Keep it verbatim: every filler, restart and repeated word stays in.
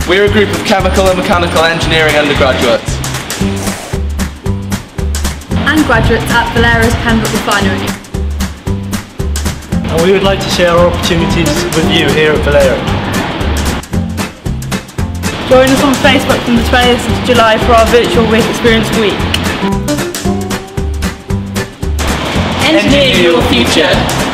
We're a group of chemical and mechanical engineering undergraduates. And graduates at Valera's Pembroke Refinery. And we would like to share our opportunities with you here at Valera. Join us on Facebook from the twentieth of July for our virtual work experience week. Engineer your future.